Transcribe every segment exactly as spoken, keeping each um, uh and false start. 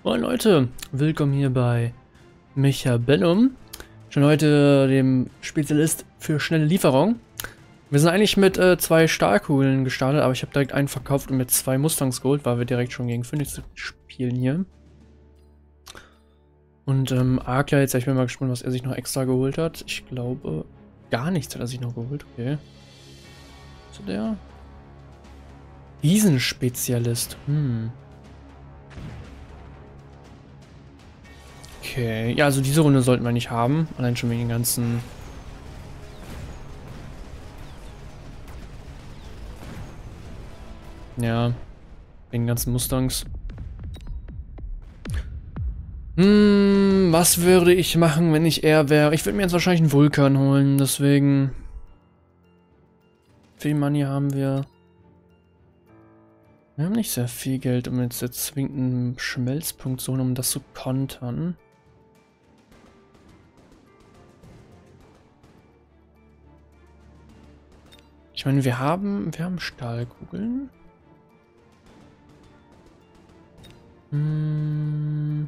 Moin Leute, willkommen hier bei Mechabellum. Schon heute dem Spezialist für schnelle Lieferung. Wir sind eigentlich mit äh, zwei Stahlkugeln gestartet, aber ich habe direkt einen verkauft und mit zwei Mustangs geholt, weil wir direkt schon gegen Phoenix spielen hier. Und ähm, Arkla jetzt, ich bin mal gespannt, was er sich noch extra geholt hat. Ich glaube, gar nichts hat er sich noch geholt, okay. So der Riesenspezialist, hm. Okay, ja, also diese Runde sollten wir nicht haben. Allein schon wegen den ganzen... Ja, wegen den ganzen Mustangs. Hm, was würde ich machen, wenn ich er wäre? Ich würde mir jetzt wahrscheinlich einen Vulkan holen, deswegen... Wie viel Money haben wir? Wir haben nicht sehr viel Geld, um jetzt, jetzt zwingend einen Schmelzpunkt zu holen, um das zu kontern. Ich meine, wir haben, wir haben Stahlkugeln. Hm.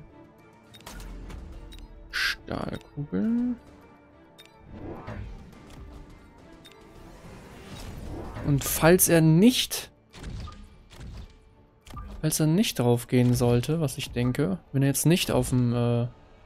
Stahlkugeln. Und falls er nicht... Falls er nicht drauf gehen sollte, was ich denke, wenn er jetzt nicht auf dem... Äh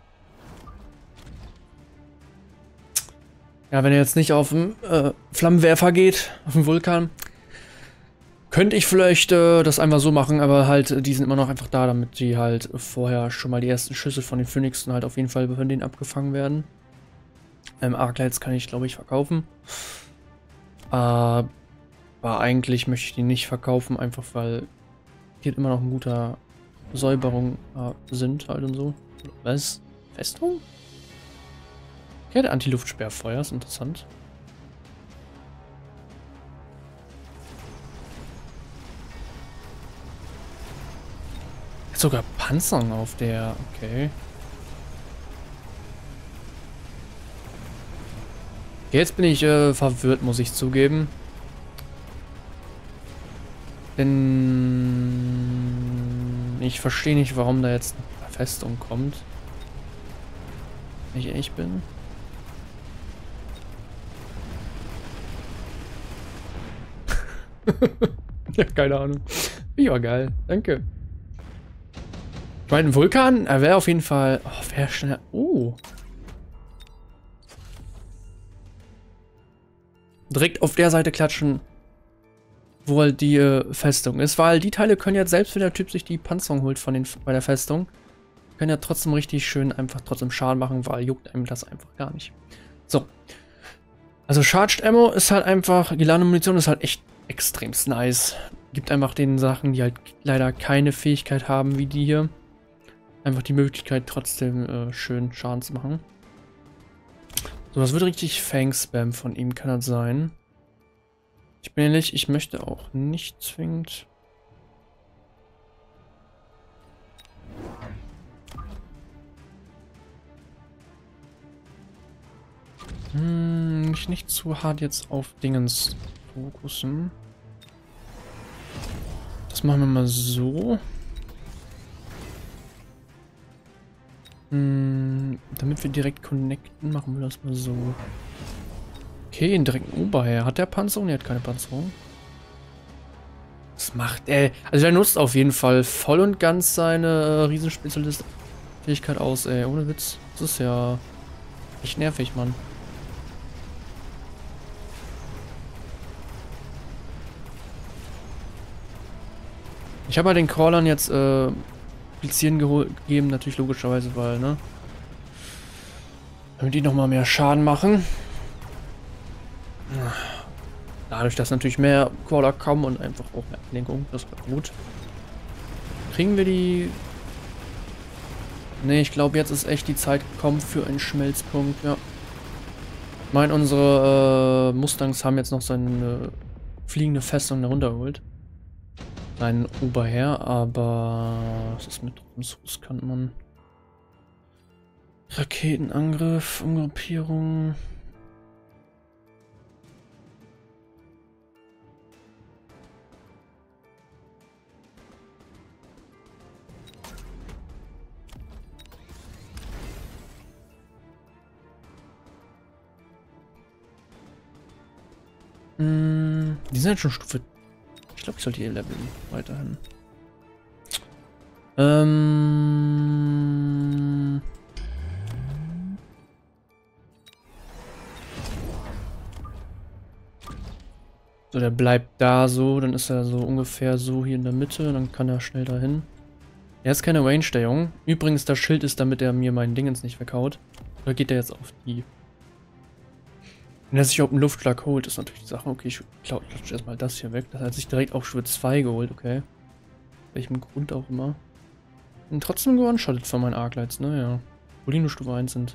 ja, wenn er jetzt nicht auf dem äh, Flammenwerfer geht, auf dem Vulkan, könnte ich vielleicht äh, das einfach so machen, aber halt, äh, die sind immer noch einfach da, damit die halt vorher schon mal die ersten Schüsse von den Phoenixen halt auf jeden Fall von denen abgefangen werden. Ähm, Arclights kann ich, glaube ich, verkaufen. Äh, aber eigentlich möchte ich die nicht verkaufen, einfach weil die halt immer noch ein guter Säuberung äh, sind halt und so. Was? Festung? Okay, der Anti-Luftsperrfeuer ist interessant. Sogar Panzern auf der... Okay. Jetzt bin ich äh, verwirrt, muss ich zugeben. Denn... Ich verstehe nicht, warum da jetzt eine Festung kommt. Wenn ich ehrlich bin. Ja, keine Ahnung. Ja, geil. Danke. Ich meine, ein Vulkan, er wäre auf jeden Fall... Oh, wäre schnell... Oh. Direkt auf der Seite klatschen, wo halt die äh, Festung ist. Weil die Teile können ja, selbst wenn der Typ sich die Panzerung holt von den, bei der Festung, können ja trotzdem richtig schön einfach trotzdem Schaden machen, weil juckt einem das einfach gar nicht. So. Also Charged Ammo ist halt einfach... Geladene Munition ist halt echt extremst nice. Gibt einfach den Sachen, die halt leider keine Fähigkeit haben, wie die hier. Einfach die Möglichkeit, trotzdem äh, schön Schaden zu machen. So, was wird richtig Fang-Spam von ihm, kann das sein? Ich bin ehrlich, ich möchte auch nicht zwingend... Hm, mich nicht zu hart jetzt auf Dingens fokussen. Das machen wir mal so. Hm, damit wir direkt connecten, machen wir das mal so. Okay, einen direkten Oberherr. Hat der Panzerung? Der hat keine Panzerung. Was macht er? Also der nutzt auf jeden Fall voll und ganz seine äh, Riesenspezialist-Fähigkeit aus, ey. Ohne Witz. Das ist ja echt nervig, Mann. Ich habe halt den Crawlern jetzt äh, Blizieren gegeben, natürlich logischerweise, weil, ne? Damit die nochmal mehr Schaden machen. Dadurch, dass natürlich mehr Crawler kommen und einfach auch mehr Ablenkung, das war gut. Kriegen wir die... Ne, ich glaube, jetzt ist echt die Zeit gekommen für einen Schmelzpunkt, ja. Ich meine, unsere äh, Mustangs haben jetzt noch seine fliegende Festung darunter geholt. Sein Oberherr, aber was ist mit uns? Kann man Raketenangriff, Umgruppierung. Mm, die sind jetzt schon Stufe... Ich glaube, ich sollte hier leveln. Weiterhin. Ähm... So, der bleibt da so. Dann ist er so ungefähr so hier in der Mitte. Dann kann er schnell dahin. Er ist keine Range, der Junge. Übrigens, das Schild ist, damit er mir meinen Dingens nicht weghaut. Oder geht er jetzt auf die... Wenn er sich auf einen Luftschlag holt, ist natürlich die Sache. Okay, ich klatsche erstmal das hier weg. Das hat sich direkt auf Stufe zwei geholt, okay. Welchem Grund auch immer. Und trotzdem gewone-shottet von meinen Arclights, ne? Ja. Obwohl die nur Stufe eins sind.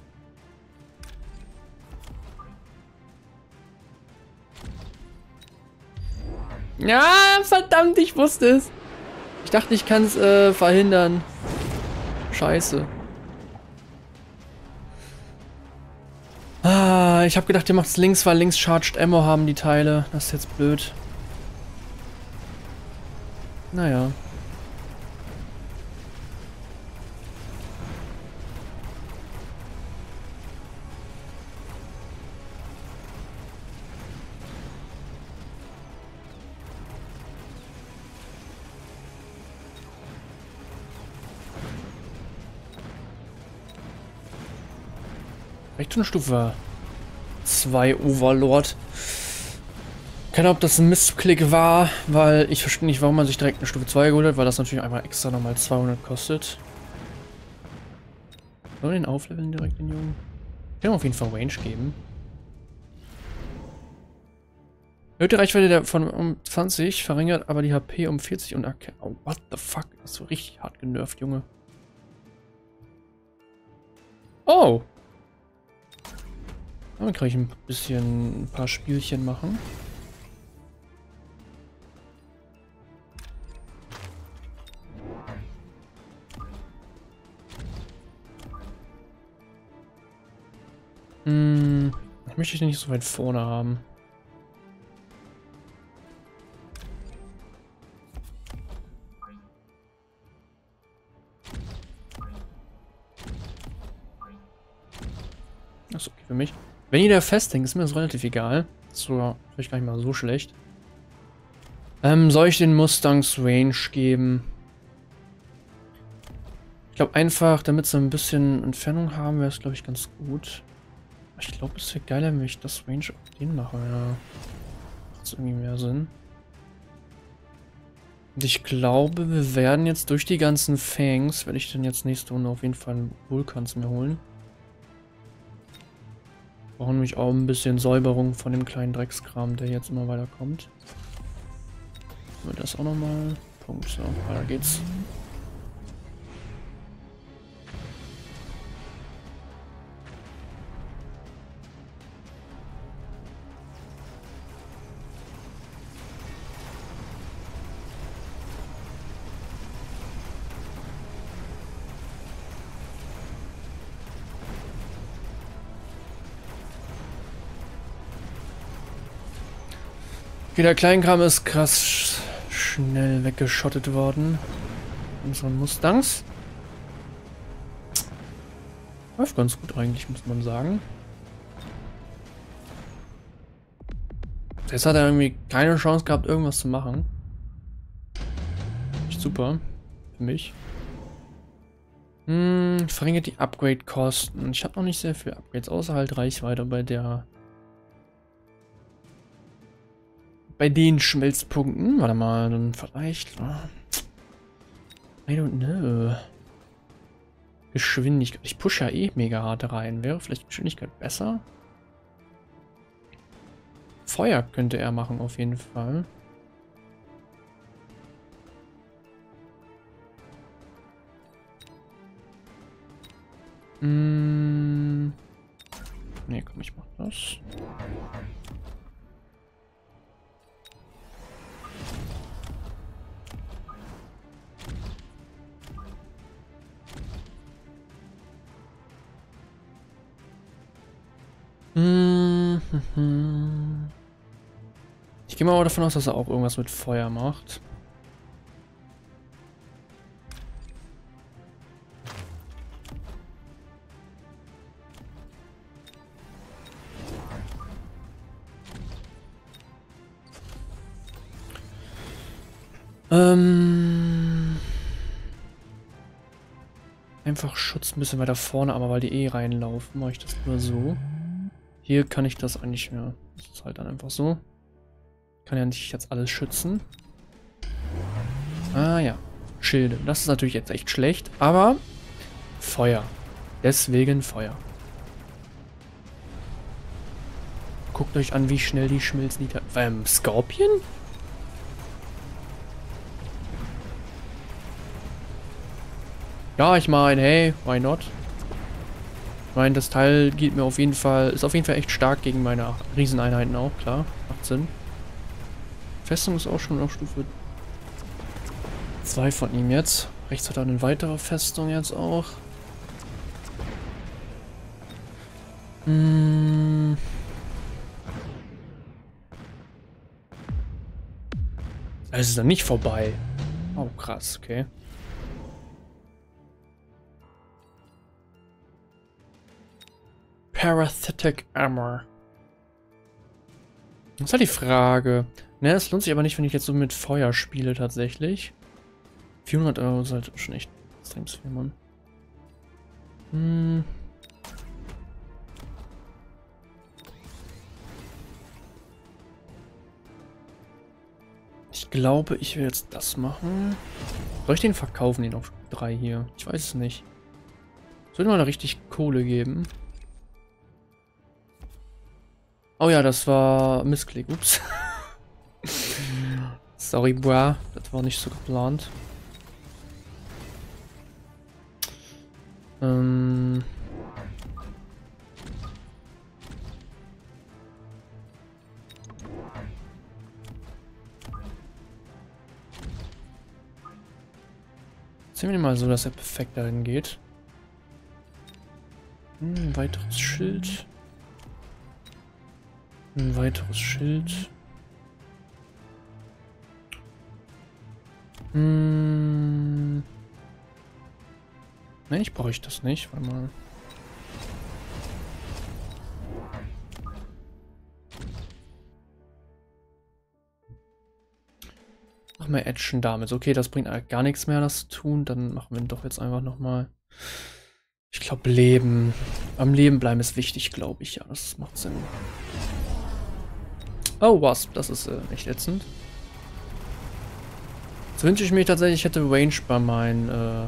Ja, verdammt, ich wusste es. Ich dachte, ich kann es äh, verhindern. Scheiße. Ah, ich habe gedacht, ihr macht es links, weil links Charged Ammo haben die Teile. Das ist jetzt blöd. Naja. Recht schon Stufe zwei Overlord. Keine Ahnung, ob das ein Missklick war, weil ich verstehe nicht, warum man sich direkt eine Stufe zwei geholt hat, weil das natürlich einmal extra nochmal zweihundert kostet. Sollen wir den aufleveln direkt, den Jungen? Ich kann ihm auf jeden Fall Range geben. Erhöht die Reichweite der von um zwanzig, verringert aber die H P um vierzig und A K. Oh, what the fuck? Das ist so richtig hart genervt, Junge. Oh! Dann kann ich ein bisschen ein paar Spielchen machen. Hm, ich möchte den nicht so weit vorne haben. Das ist okay für mich. Wenn ihr da festhängt, ist mir das relativ egal. Das ist sogar vielleicht gar nicht mal so schlecht. Ähm, soll ich den Mustangs Range geben? Ich glaube einfach, damit sie ein bisschen Entfernung haben, wäre es glaube ich ganz gut. Ich glaube, es wäre geiler, wenn ich das Range auf den mache, ja. Macht irgendwie mehr Sinn. Und ich glaube, wir werden jetzt durch die ganzen Fangs, werde ich dann jetzt nächste Runde auf jeden Fall einen Vulkans mir holen. Wir brauchen nämlich auch ein bisschen Säuberung von dem kleinen Dreckskram, der jetzt immer weiter kommt. Machen wir das auch nochmal. Punkt, so, weiter geht's. Okay, der Kleinkram ist krass schnell weggeschottet worden. Unseren Mustangs. Läuft ganz gut eigentlich, muss man sagen. Jetzt hat er irgendwie keine Chance gehabt, irgendwas zu machen. Echt super. Für mich. Hm, verringert die Upgrade-Kosten. Ich habe noch nicht sehr viel Upgrades, außer halt Reichweite bei der... Bei den Schmelzpunkten. Warte mal, dann vielleicht... I don't know. Geschwindigkeit. Ich pushe ja eh mega hart rein. Wäre vielleicht Geschwindigkeit besser? Feuer könnte er machen auf jeden Fall. Hm. Ne, komm, ich mach das. Ich gehe mal davon aus, dass er auch irgendwas mit Feuer macht. Ähm... Einfach Schutz ein bisschen weiter vorne, aber weil die eh reinlaufen, mache ich das nur so. Hier kann ich das eigentlich mehr. Das ist halt dann einfach so. Kann ja nicht jetzt alles schützen. Ah ja. Schilde. Das ist natürlich jetzt echt schlecht, aber Feuer. Deswegen Feuer. Guckt euch an, wie schnell die schmilzen. Die ähm, Scorpion? Ja, ich meine, hey, why not? Ich meine, das Teil geht mir auf jeden Fall, ist auf jeden Fall echt stark gegen meine Rieseneinheiten auch, klar. Macht Sinn. Festung ist auch schon auf Stufe zwei von ihm jetzt. Rechts hat er eine weitere Festung jetzt auch. Hm. Es ist dann nicht vorbei. Oh, krass, okay. Parathetic Armor. Das ist halt die Frage. Ne, es lohnt sich aber nicht, wenn ich jetzt so mit Feuer spiele tatsächlich. vierhundert Euro ist halt schon echt extrem viel, Mann. Hm. Ich glaube, ich will jetzt das machen. Soll ich den verkaufen, den auf drei hier? Ich weiß es nicht. Sollte mal eine richtig Kohle geben. Oh ja, das war Missklick. Ups. Sorry, boah. Das war nicht so geplant. Ähm... Sehen wir mal so, dass er perfekt dahin geht. Hm, ein weiteres Schild. Ein weiteres Schild. Hm. Nein, ich brauche ich das nicht. Warte mal. Machen wir Action damit. Okay, das bringt eigentlich gar nichts mehr, das zu tun. Dann machen wir doch jetzt einfach nochmal. Ich glaube, Leben. Am Leben bleiben ist wichtig, glaube ich. Ja, das macht Sinn. Oh, Wasp. Das ist äh, echt ätzend. Jetzt wünsche ich mir tatsächlich, ich hätte Range bei meinen äh,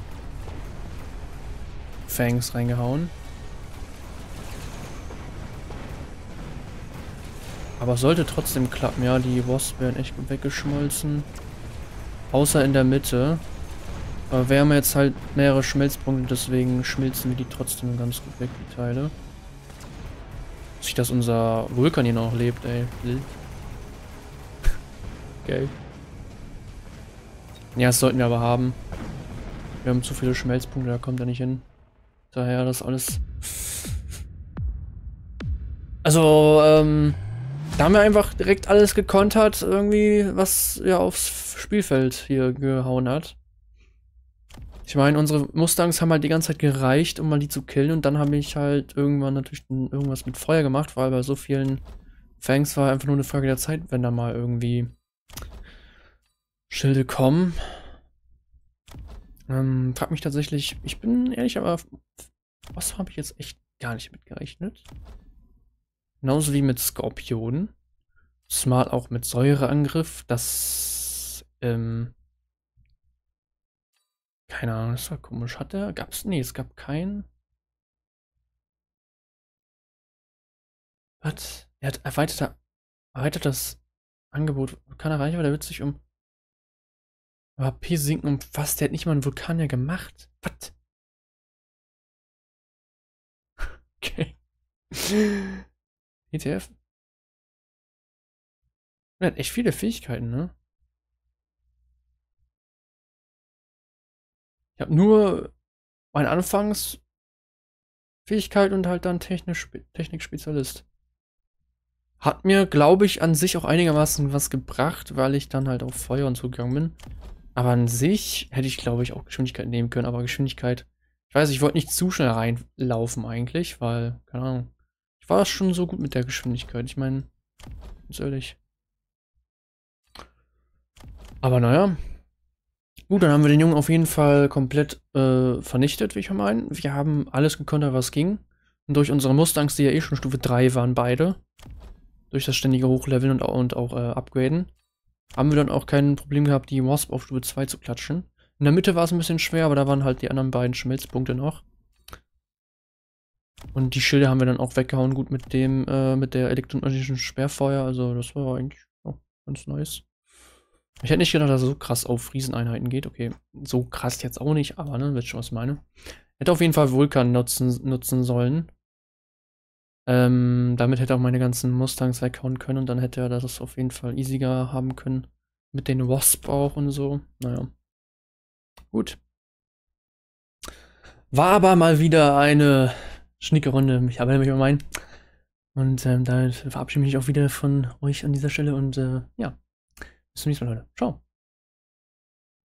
Fangs reingehauen. Aber sollte trotzdem klappen. Ja, die Wasps werden echt gut weggeschmolzen. Außer in der Mitte. Aber wir haben jetzt halt mehrere Schmelzpunkte, deswegen schmilzen wir die trotzdem ganz gut weg, die Teile. Sich, dass unser Vulkan hier noch lebt, ey. Geil. Ja, das sollten wir aber haben. Wir haben zu viele Schmelzpunkte, da kommt er nicht hin. Daher das alles. Also, ähm. Da haben wir einfach direkt alles gekontert, irgendwie, was ja aufs Spielfeld hier gehauen hat. Ich meine, unsere Mustangs haben halt die ganze Zeit gereicht, um mal die zu killen. Und dann habe ich halt irgendwann natürlich irgendwas mit Feuer gemacht, weil bei so vielen Fangs war einfach nur eine Frage der Zeit, wenn da mal irgendwie Schilde kommen. Ähm, frag mich tatsächlich, ich bin ehrlich, aber was habe ich jetzt echt gar nicht mitgerechnet? Genauso wie mit Skorpionen. Smart auch mit Säureangriff. Das, ähm... keine Ahnung, das war komisch. Hat er? Gab's? Nee, es gab keinen. Was? Er hat erweitert, erweitert das Angebot. Kann erreichen, weil der wird sich um H P sinken um was? Der hat nicht mal einen Vulkanier gemacht. Was? Okay. E T F? Er hat echt viele Fähigkeiten, ne? Ich habe nur meine Anfangsfähigkeit und halt dann Technisch, Technikspezialist. Hat mir, glaube ich, an sich auch einigermaßen was gebracht, weil ich dann halt auf Feuer und so gegangen bin. Aber an sich hätte ich, glaube ich, auch Geschwindigkeit nehmen können. Aber Geschwindigkeit, ich weiß, ich wollte nicht zu schnell reinlaufen eigentlich, weil, keine Ahnung, ich war schon so gut mit der Geschwindigkeit. Ich meine, ganz ehrlich. Aber naja. Gut, dann haben wir den Jungen auf jeden Fall komplett äh, vernichtet, wie ich meine. Wir haben alles gekontert, was ging. Und durch unsere Mustangs, die ja eh schon Stufe drei waren, beide, durch das ständige Hochleveln und, und auch äh, Upgraden, haben wir dann auch kein Problem gehabt, die Wasp auf Stufe zwei zu klatschen. In der Mitte war es ein bisschen schwer, aber da waren halt die anderen beiden Schmelzpunkte noch. Und die Schilde haben wir dann auch weggehauen, gut mit dem, äh, mit der elektromagnetischen Sperrfeuer. Also das war eigentlich auch ganz nice. Ich hätte nicht gedacht, dass er so krass auf Rieseneinheiten geht. Okay, so krass jetzt auch nicht, aber ne, wisst schon, was ich meine. Hätte auf jeden Fall Vulkan nutzen, nutzen sollen. Ähm, damit hätte er auch meine ganzen Mustangs weghauen können und dann hätte er das auf jeden Fall easier haben können. Mit den Wasp auch und so. Naja. Gut. War aber mal wieder eine schnicke Runde. Ich habe nämlich meinen. Und ähm, damit verabschiede ich mich auch wieder von euch an dieser Stelle und äh, ja. Bis zum nächsten Mal, Leute. Ciao.